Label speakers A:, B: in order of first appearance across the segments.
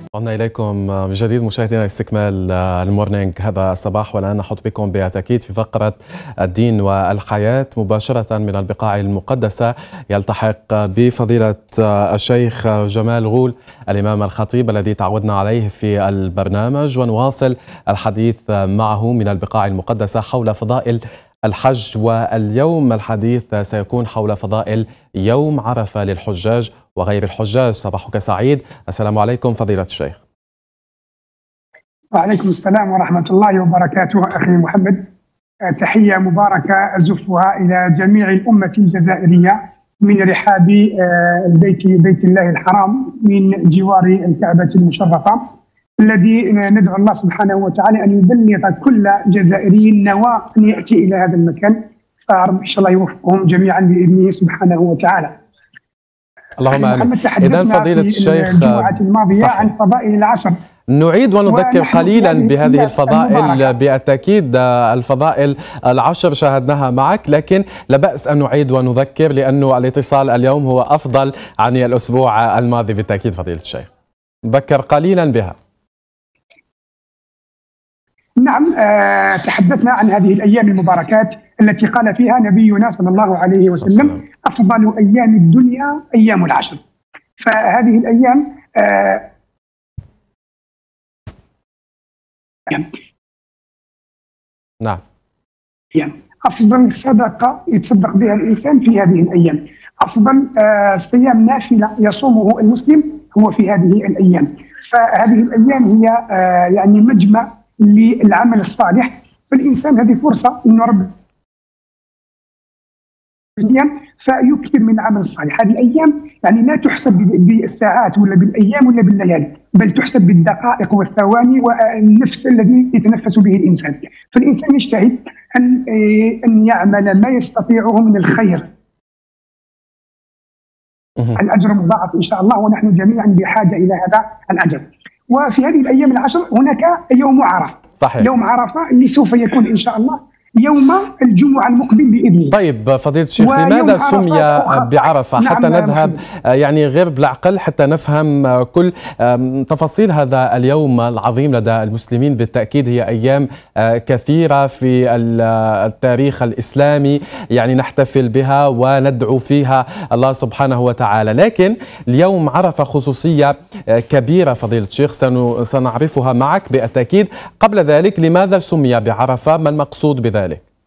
A: عدنا إليكم من جديد مشاهدينا لاستكمال المورنينج هذا الصباح، والآن نحط بكم بالتأكيد في فقرة الدين والحياة مباشرة من البقاع المقدسة. يلتحق بفضيلة الشيخ جمال غول الإمام الخطيب الذي تعودنا عليه في البرنامج، ونواصل الحديث معه من البقاع المقدسة حول فضائل الحج. واليوم الحديث سيكون حول فضائل يوم عرفة للحجاج وغير الحجاج. صباحك سعيد. السلام عليكم فضيلة الشيخ.
B: وعليكم السلام ورحمة الله وبركاته أخي محمد. تحية مباركة أزفها إلى جميع الأمة الجزائرية من رحاب بيت الله الحرام من جوار الكعبة المشرفة، الذي ندعو الله سبحانه وتعالى أن يبلغ كل جزائري نوى أن يأتي إلى هذا المكان، فإن شاء الله يوفقهم جميعا بإذنه سبحانه وتعالى.
A: اللهم آمين. إذن فضيلة الشيخ
B: الجمعة الماضية عن فضائل العشر،
A: نعيد ونذكر قليلا بهذه الفضائل. بالتأكيد الفضائل العشر شاهدناها معك، لكن لا بأس أن نعيد ونذكر لأنه الاتصال اليوم هو أفضل عن الأسبوع الماضي. بالتأكيد فضيلة الشيخ نذكر قليلا بها.
B: نعم، تحدثنا عن هذه الأيام المباركات التي قال فيها نبينا صلى الله عليه وسلم: أفضل أيام الدنيا أيام العشر. فهذه الأيام
A: نعم،
B: أفضل صدقة يتصدق بها الإنسان في هذه الأيام، أفضل صيام نافلة يصومه المسلم هو في هذه الأيام. فهذه الأيام هي يعني مجمع للعمل الصالح، فالإنسان هذه فرصة أنه رب فيكثر من العمل الصالح. هذه الأيام يعني لا تحسب بالساعات ولا بالأيام ولا بالليالي، بل تحسب بالدقائق والثواني والنفس الذي يتنفس به الإنسان. فالإنسان يجتهد أن يعمل ما يستطيعه من الخير، الأجر مضاعف إن شاء الله، ونحن جميعا بحاجة إلى هذا الأجر. وفي هذه الأيام العشر هناك يوم عرفة.
A: صحيح.
B: يوم عرفة اللي سوف يكون إن شاء الله يوم الجمعة المقبل بإذن الله.
A: طيب فضيلة الشيخ، لماذا سمي بعرفة؟ حتى نذهب يعني غير بالعقل حتى نفهم كل تفاصيل هذا اليوم العظيم لدى المسلمين. بالتأكيد هي أيام كثيرة في التاريخ الإسلامي يعني نحتفل بها وندعو فيها الله سبحانه وتعالى، لكن اليوم عرفة خصوصية كبيرة فضيلة الشيخ سنعرفها معك بالتأكيد. قبل ذلك لماذا سمي بعرفة؟ ما المقصود بذلك؟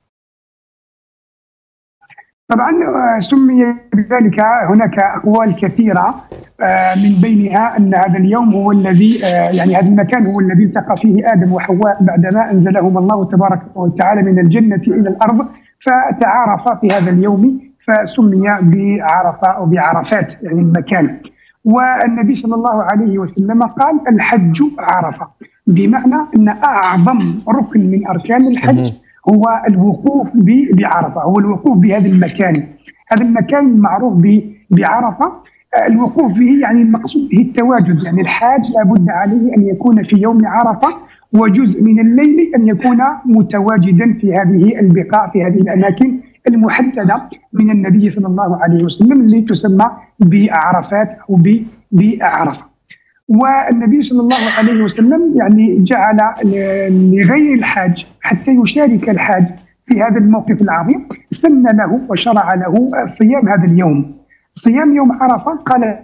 B: طبعا سمي بذلك هناك أقوال كثيرة، من بينها أن هذا اليوم هو الذي يعني هذا المكان هو الذي التقى فيه آدم وحواء بعدما أنزلهم الله تبارك وتعالى من الجنة إلى الأرض، فتعارفا في هذا اليوم فسمي بعرفة أو بعرفات يعني المكان. والنبي صلى الله عليه وسلم قال: الحج عرفة، بمعنى أن أعظم ركن من أركان الحج هو الوقوف بعرفة، هو الوقوف بهذا المكان. هذا المكان المعروف بعرفة، الوقوف به يعني المقصود به التواجد، يعني الحاج لابد عليه أن يكون في يوم عرفة وجزء من الليل أن يكون متواجدا في هذه البقاع، في هذه الأماكن المحددة من النبي صلى الله عليه وسلم اللي تسمى بعرفات أو بعرفة. والنبي صلى الله عليه وسلم يعني جعل لغير الحاج حتى يشارك الحاج في هذا الموقف العظيم، سن له وشرع له صيام هذا اليوم، صيام يوم عرفة. قال: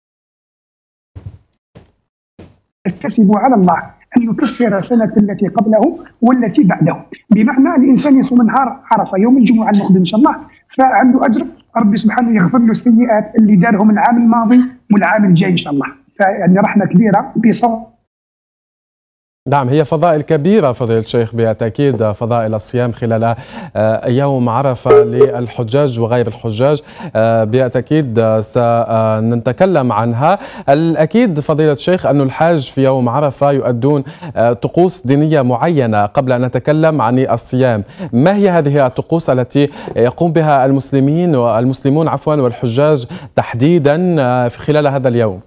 B: اكتسبوا على الله أن يكفر السنة التي قبله والتي بعده، بمعنى الإنسان يصوم نهار عرفة يوم الجمعة المقبل إن شاء الله، فعنده أجر ربي سبحانه يغفر له السيئات اللي دارهم العام الماضي والعام الجاي إن شاء الله. فيعني رحمة كبيرة بصوت.
A: نعم، هي فضائل كبيرة فضيلة الشيخ بالتأكيد، فضائل الصيام خلال يوم عرفة للحجاج وغير الحجاج بالتأكيد سنتكلم عنها. الأكيد فضيلة الشيخ أن الحاج في يوم عرفة يؤدون طقوس دينية معينة. قبل أن نتكلم عن الصيام، ما هي هذه الطقوس التي يقوم بها المسلمون والحجاج تحديدا في خلال هذا اليوم؟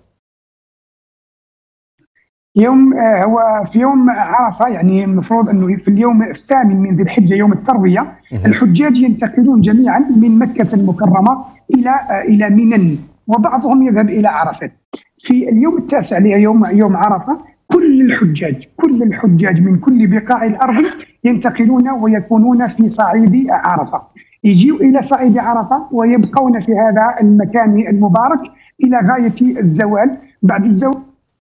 B: هو في يوم عرفة يعني المفروض أنه في اليوم الثامن من ذي الحجة يوم التروية الحجاج ينتقلون جميعا من مكة المكرمة إلى منى، وبعضهم يذهب إلى عرفات. في اليوم التاسع اللي هي يوم عرفة، كل الحجاج من كل بقاع الأرض ينتقلون ويكونون في صعيد عرفة، يجيوا إلى صعيد عرفة ويبقون في هذا المكان المبارك إلى غاية الزوال. بعد الزوال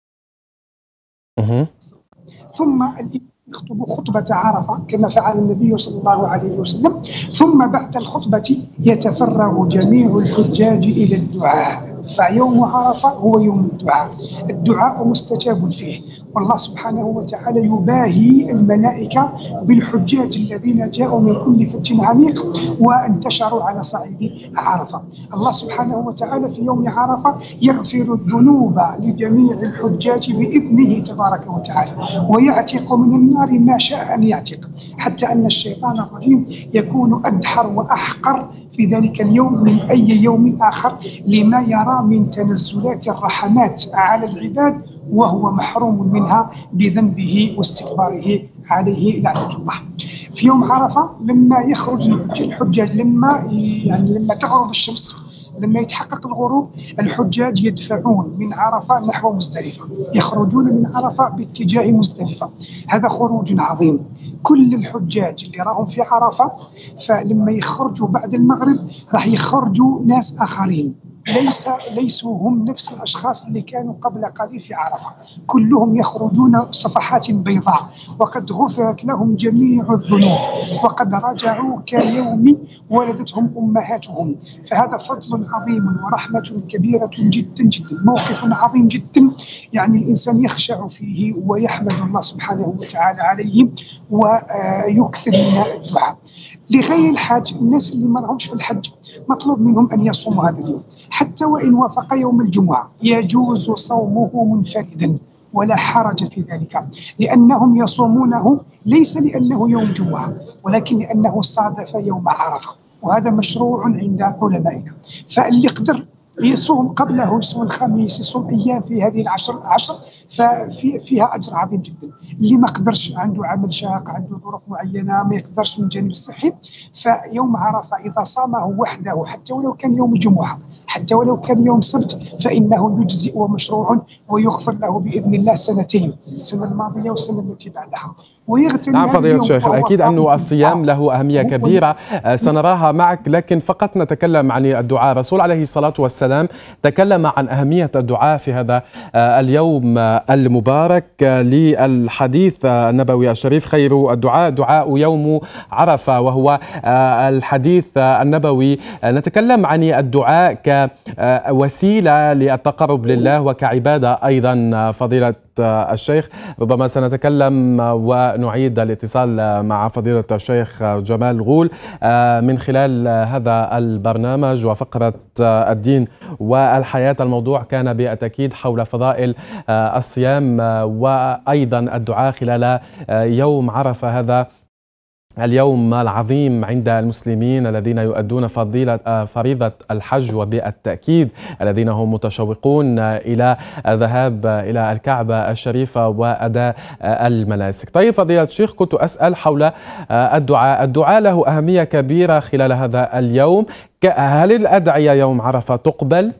B: ثم يخطب خطبة عرفة كما فعل النبي صلى الله عليه وسلم، ثم بعد الخطبة يتفرغ جميع الحجاج إلى الدعاء. فيوم عرفة هو يوم الدعاء مستجاب فيه، والله سبحانه وتعالى يباهي الملائكة بالحجاج الذين جاءوا من كل فج عميق وانتشروا على صعيد عرفة. الله سبحانه وتعالى في يوم عرفة يغفر الذنوب لجميع الحجاج بإذنه تبارك وتعالى، ويعتق من النار ما شاء أن يعتق، حتى أن الشيطان الرجيم يكون أدحر وأحقر في ذلك اليوم من أي يوم آخر، لما يرى من تنزلات الرحمات على العباد وهو محروم منها بذنبه واستكباره عليه لعنة الله. في يوم عرفة لما يخرج الحجاج، لما تغرب الشمس، لما يتحقق الغروب، الحجاج يدفعون من عرفة نحو مزدلفة، يخرجون من عرفة باتجاه مزدلفة. هذا خروج عظيم. كل الحجاج اللي راهم في عرفة فلما يخرجوا بعد المغرب راح يخرجوا ناس آخرين، ليسوا هم نفس الأشخاص اللي كانوا قبل قليل في عرفة، كلهم يخرجون صفحات بيضاء وقد غفرت لهم جميع الذنوب وقد رجعوا كيوم ولدتهم أمهاتهم. فهذا فضل عظيم ورحمة كبيرة جدا جدا، موقف عظيم جدا، يعني الإنسان يخشع فيه ويحمد الله سبحانه وتعالى عليه ويكثر من الدعاء. لغير الحاج، الناس اللي ما لهمش في الحج مطلوب منهم أن يصوموا هذا اليوم، حتى وإن وافق يوم الجمعة يجوز صومه منفردا ولا حرج في ذلك، لأنهم يصومونه ليس لأنه يوم جمعة ولكن لأنه صادف يوم عرفة، وهذا مشروع عند علمائنا. فاللي يقدر يصوم قبله، يصوم الخميس، يصوم أيام في هذه العشر فيها أجر عظيم جدا. اللي ما قدرش، عنده عمل شاق، عنده ظروف معينة ما يقدرش من الجانب الصحي، فيوم عرفة إذا صامه وحده حتى ولو كان يوم الجمعة، حتى ولو كان يوم سبت، فإنه يجزئ ومشروع ويغفر له بإذن الله سنتين، السنة الماضية والسنة التي بعدها.
A: نعم فضيلة الشيخ، أكيد أنه الصيام له أهمية كبيرة سنراها معك، لكن فقط نتكلم عن الدعاء. الرسول عليه الصلاة والسلام تكلم عن أهمية الدعاء في هذا اليوم المبارك. للحديث النبوي الشريف خير الدعاء دعاء يوم عرفة، وهو الحديث النبوي. نتكلم عن الدعاء كوسيلة للتقرب لله وكعبادة أيضا. فضيلة الشيخ، ربما سنتكلم ونعيد الاتصال مع فضيلة الشيخ جمال غول من خلال هذا البرنامج وفقرة الدين والحياة. الموضوع كان بالتأكيد حول فضائل الصيام وأيضا الدعاء خلال يوم عرفة، هذا اليوم العظيم عند المسلمين الذين يؤدون فريضة الحج، وبالتأكيد الذين هم متشوقون إلى الذهاب إلى الكعبة الشريفة وأداء المناسك. طيب فضيلة الشيخ، كنت أسأل حول الدعاء له أهمية كبيرة خلال هذا اليوم. هل الأدعية يوم عرفة تقبل؟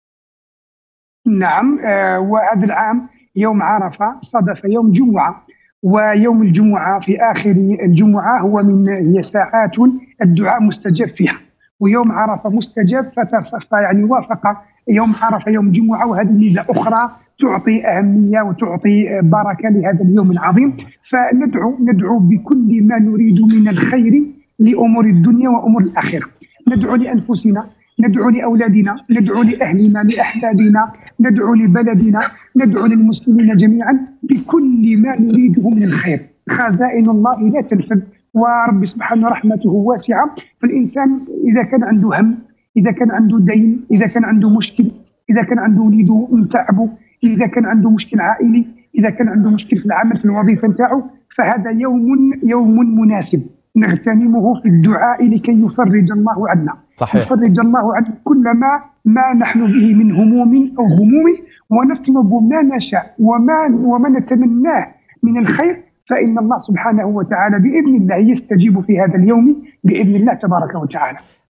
B: نعم، وهذا العام يوم عرفة صادف يوم جمعة، ويوم الجمعة في آخر الجمعة هي ساعات الدعاء مستجاب فيها، ويوم عرفة مستجاب، يعني وافق يوم عرفة يوم جمعة، وهذه ميزة أخرى تعطي أهمية وتعطي بركة لهذا اليوم العظيم. فندعو بكل ما نريد من الخير لأمور الدنيا وأمور الآخرة. ندعو لأنفسنا، ندعو لأولادنا، ندعو لأهلنا لأحبابنا، ندعو لبلدنا، ندعو للمسلمين جميعا بكل ما نريده من الخير. خزائن الله لا تنفذ، ورب سبحانه رحمته واسعة. فالإنسان إذا كان عنده هم، إذا كان عنده دين، إذا كان عنده مشكل، إذا كان عنده وليده متعبه، إذا كان عنده مشكل عائلي، إذا كان عنده مشكل في العمل في الوظيفة نتاعو، فهذا يوم مناسب نغتنمه في الدعاء لكي يفرج الله عنا.
A: صحيح.
B: يفرج الله عنا كل ما نحن به من هموم أو غموم، ونطلب ما نشاء وما نتمناه من الخير، فإن الله سبحانه وتعالى بإذن الله يستجيب في هذا اليوم بإذن الله تبارك وتعالى.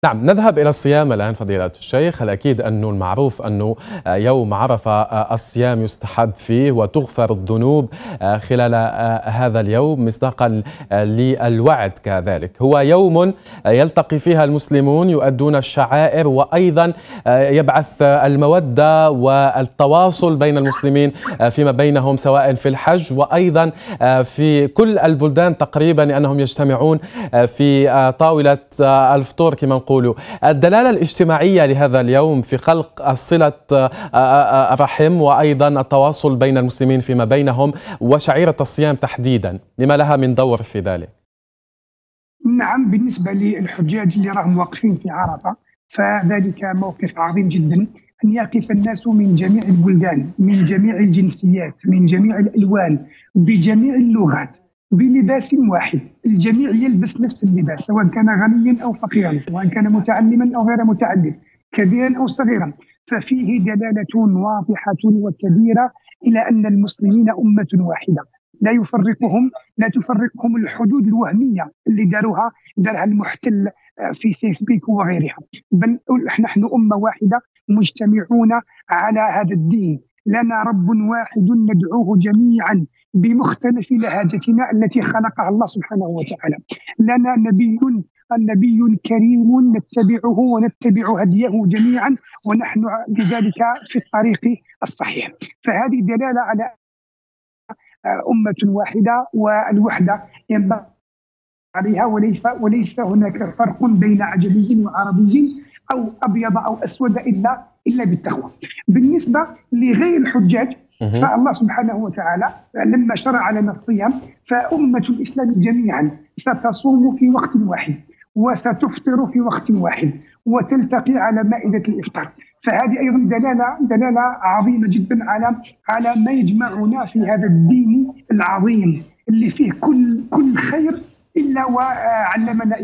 A: نعم، نذهب إلى الصيام الآن فضيلة الشيخ. الأكيد أنه المعروف أنه يوم عرفة الصيام يستحب فيه وتغفر الذنوب خلال هذا اليوم مصداقا للوعد. كذلك هو يوم يلتقي فيها المسلمون يؤدون الشعائر، وأيضا يبعث المودة والتواصل بين المسلمين فيما بينهم، سواء في الحج وأيضا في كل البلدان تقريبا، لأنهم يجتمعون في طاولة الفطور كما نقول. الدلالة الاجتماعية لهذا اليوم في خلق صلة الرحم وأيضا التواصل بين المسلمين فيما بينهم، وشعيرة الصيام تحديدا لما لها من دور في ذلك؟
B: نعم، بالنسبة للحجاج اللي راهم واقفين في عرفة فذلك موقف عظيم جدا، أن يقف الناس من جميع البلدان، من جميع الجنسيات، من جميع الألوان، بجميع اللغات، بلباس واحد. الجميع يلبس نفس اللباس، سواء كان غنيا أو فقيرا، سواء كان متعلما أو غير متعلم، كبيرا أو صغيرا. ففيه دلالة واضحة وكبيرة إلى أن المسلمين أمة واحدة، لا تفرقهم الحدود الوهمية اللي دارها المحتل في سيسبيك وغيرها، بل نحن أمة واحدة مجتمعون على هذا الدين. لنا رب واحد ندعوه جميعا بمختلف لهجتنا التي خلقها الله سبحانه وتعالى. لنا نبي كريم نتبعه ونتبع هديه جميعا، ونحن بذلك في الطريق الصحيح. فهذه دلالة على أمة واحدة، والوحدة ينبغي عليها، وليس هناك فرق بين عجمي وعربي أو أبيض أو أسود إلا بالتقوى. بالنسبة لغير الحجاج فالله سبحانه وتعالى لما شرع لنا الصيام فأمة الإسلام جميعا ستصوم في وقت واحد وستفطر في وقت واحد وتلتقي على مائدة الإفطار. فهذه أيضا دلالة عظيمة جدا على ما يجمعنا في هذا الدين العظيم اللي فيه كل خير إلا وعلمتنا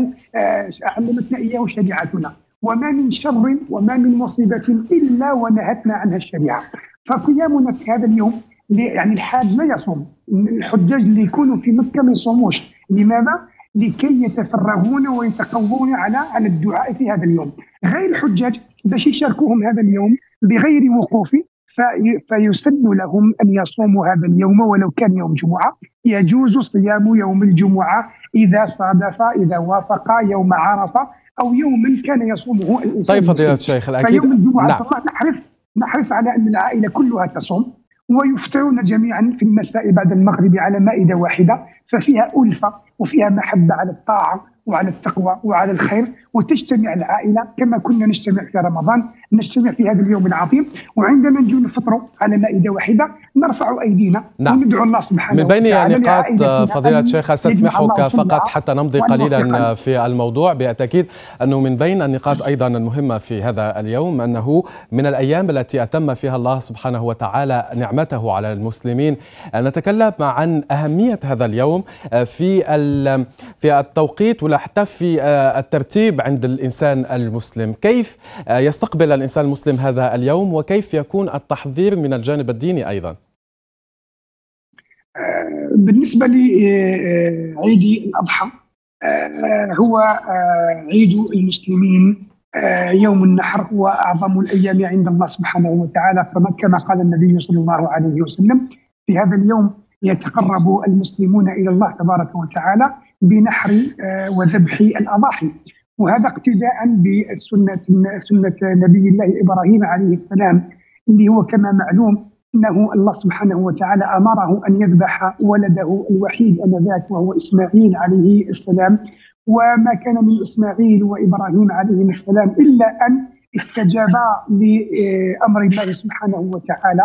B: إياه شريعتنا، وما من شر وما من مصيبة إلا ونهتنا عنها الشريعة. فصيامنا في هذا اليوم، يعني الحاج لا يصوم، الحجاج اللي يكونوا في مكة ما يصوموش. لماذا؟ لكي يتفرغون ويتقوون على الدعاء في هذا اليوم. غير الحجاج باش يشاركوهم هذا اليوم بغير وقوف، فيسن لهم أن يصوموا هذا اليوم ولو كان يوم جمعة. يجوز صيام يوم الجمعة إذا وافق يوم عرفة أو يوما كان يصومه الإنسان.
A: طيب فضيلة الشيخ، الأكيد
B: فيوم الجمعة نحرص على أن العائلة كلها تصوم، ويفطرون جميعا في المساء بعد المغرب على مائدة واحدة، ففيها ألفة وفيها محبة على الطاعة وعلى التقوى وعلى الخير، وتجتمع العائلة كما كنا نجتمع في رمضان، نجتمع في هذا اليوم العظيم. وعندما نجي نفطر على مائدة واحدة نرفع أيدينا وندعو الله سبحانه
A: وتعالى. من بين
B: نقاط
A: فضيلة الشيخ أستسمحك فقط حتى نمضي قليلا في الموضوع. بالتأكيد أنه من بين النقاط أيضا المهمة في هذا اليوم أنه من الأيام التي أتم فيها الله سبحانه وتعالى نعمته على المسلمين. نتكلم عن أهمية هذا اليوم في التوقيت ولا حتى في الترتيب عند الإنسان المسلم. كيف يستقبل الإنسان المسلم هذا اليوم، وكيف يكون التحضير من الجانب الديني أيضا؟
B: بالنسبة لعيد الأضحى هو عيد المسلمين، يوم النحر هو أعظم الأيام عند الله سبحانه وتعالى. كما قال النبي صلى الله عليه وسلم في هذا اليوم يتقرب المسلمون إلى الله تبارك وتعالى بنحر وذبح الأضاحي، وهذا اقتداء بسنة نبي الله إبراهيم عليه السلام، اللي هو كما معلوم أنه الله سبحانه وتعالى أمره أن يذبح ولده الوحيد آنذاك وهو إسماعيل عليه السلام. وما كان من إسماعيل وإبراهيم عليهم السلام إلا أن استجابا لأمر الله سبحانه وتعالى،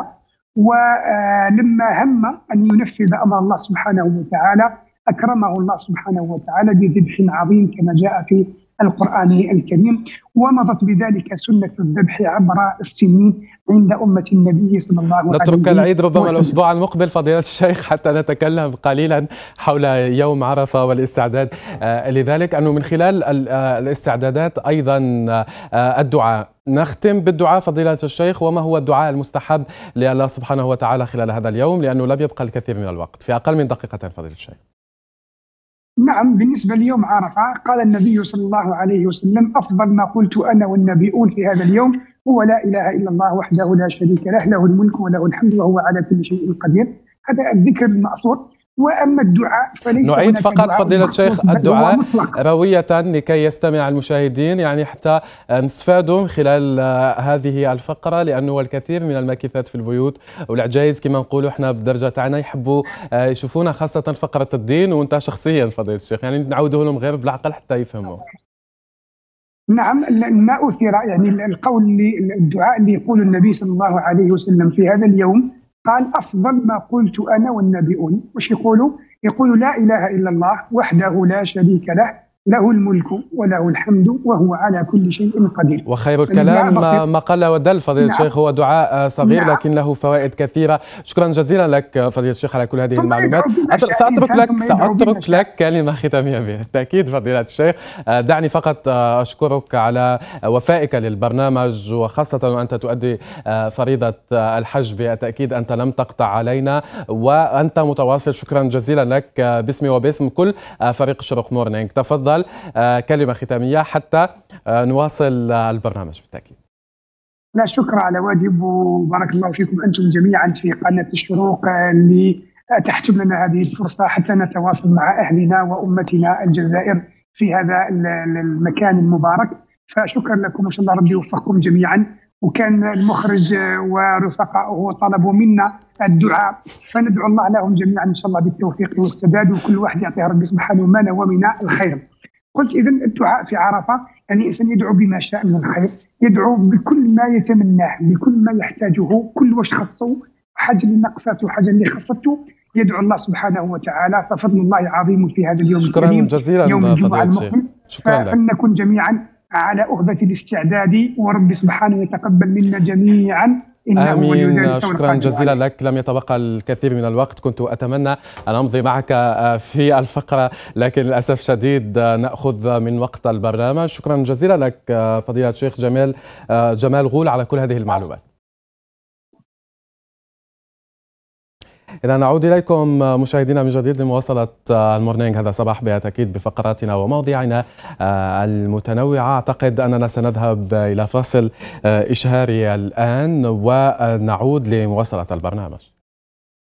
B: ولما هم أن ينفذ أمر الله سبحانه وتعالى أكرمه الله سبحانه وتعالى بذبح عظيم كما جاء في القرآن الكريم، ومضت بذلك سنة الذبح عبر السنين عند أمة النبي صلى الله عليه وسلم.
A: نترك العيد ربما الأسبوع المقبل فضيلة الشيخ حتى نتكلم قليلا حول يوم عرفة والاستعداد لذلك، أنه من خلال الاستعدادات أيضا الدعاء. نختم بالدعاء فضيلة الشيخ، وما هو الدعاء المستحب لله سبحانه وتعالى خلال هذا اليوم، لأنه لم يبقى الكثير من الوقت، في أقل من دقيقة فضيلة الشيخ؟
B: نعم، بالنسبة ليوم عرفة قال النبي صلى الله عليه وسلم: أفضل ما قلت أنا والنبيون في هذا اليوم هو لا إله إلا الله وحده لا شريك له، له الملك وله الحمد وهو على كل شيء قدير. هذا الذكر المأثور. وأما الدعاء فليس
A: نعيد
B: هناك
A: فقط
B: دعاء
A: فضيلة
B: مخصوص،
A: الشيخ
B: بل هو
A: الدعاء
B: مطلق.
A: روية لكي يستمع المشاهدين، يعني حتى نستفادوا من خلال هذه الفقرة، لأنه الكثير من الماكثات في البيوت والعجائز كما نقولوا احنا بالدرجة تاعنا يحبوا يشوفونا خاصة فقرة الدين، وانت شخصيا فضيلة الشيخ يعني نعوده لهم غير بالعقل حتى يفهموا.
B: نعم، ما أثر يعني القول الدعاء اللي يقول النبي صلى الله عليه وسلم في هذا اليوم، قال: أفضل ما قلت أنا والنبيون. وش يقولوا؟ يقولوا: لا إله إلا الله وحده لا شريك له، له الملك وله الحمد وهو على كل شيء قدير.
A: وخير الكلام ما قل ودل فضيلة الشيخ. هو دعاء صغير لكن له فوائد كثيرة. شكرا جزيلا لك فضيلة الشيخ على كل هذه المعلومات. سأترك لك كلمة ختامية بالتأكيد فضيلة الشيخ. دعني فقط أشكرك على وفائك للبرنامج، وخاصة وأنت تؤدي فريضة الحج. بالتأكيد أنت لم تقطع علينا وأنت متواصل. شكرا جزيلا لك باسمي وباسم كل فريق الشروق مورنينج. تفضل كلمة ختامية حتى نواصل البرنامج بالتأكيد.
B: لا شكر على واجب، وبارك الله فيكم أنتم جميعا في قناة الشروق اللي أتحتم لنا هذه الفرصة حتى نتواصل مع أهلنا وأمتنا الجزائر في هذا المكان المبارك. فشكرا لكم، وإن شاء الله ربي يوفقكم جميعا. وكان المخرج ورفقائه طلبوا منا الدعاء، فندعو الله لهم جميعا إن شاء الله بالتوفيق والسداد، وكل واحد يعطيه ربي سبحانه ما نوى من الخير. قلت إذن الدعاء في عرفة يعني الإنسان يدعو بما شاء من الخير، يدعو بكل ما يتمناه، بكل ما يحتاجه، كل واش خصه، حاجة اللي نقصته وحاجة اللي خصته، يدعو الله سبحانه وتعالى. ففضل الله عظيم في هذا اليوم الكريم، يوم الجمعة المقبل. فلنكن جميعا على أهبة الاستعداد، ورب سبحانه يتقبل منا جميعا.
A: آمين. شكرا جزيلا لك. لم يتبقى الكثير من الوقت، كنت أتمنى أن أمضي معك في الفقرة لكن للأسف شديد نأخذ من وقت البرنامج. شكرا جزيلا لك فضيلة الشيخ جمال غول على كل هذه المعلومات. إذا نعود إليكم مشاهدينا من جديد لمواصلة المورنينج هذا الصباح بالتأكيد بفقراتنا ومواضيعنا المتنوعة. أعتقد أننا سنذهب إلى فاصل إشهاري الآن ونعود لمواصلة البرنامج.